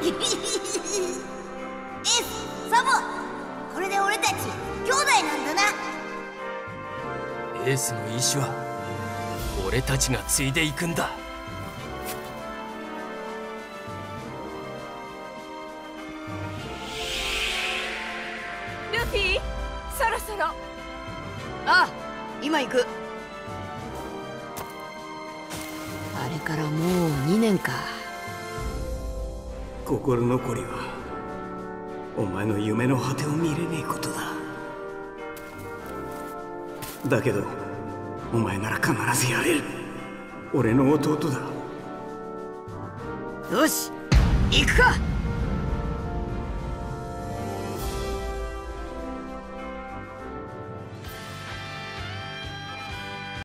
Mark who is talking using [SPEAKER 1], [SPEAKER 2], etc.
[SPEAKER 1] ス、サボ、これで俺たち兄弟なんだな。
[SPEAKER 2] エースの意志は俺たちが継いでいくんだ。
[SPEAKER 3] ルフィ、そろそろ。
[SPEAKER 4] ああ、今行く。あれからもう2年か。
[SPEAKER 5] 心残りはお前の夢の果てを見れねえことだ。だけどお前なら必ずやれる。俺の弟だ。
[SPEAKER 4] よし、行くか。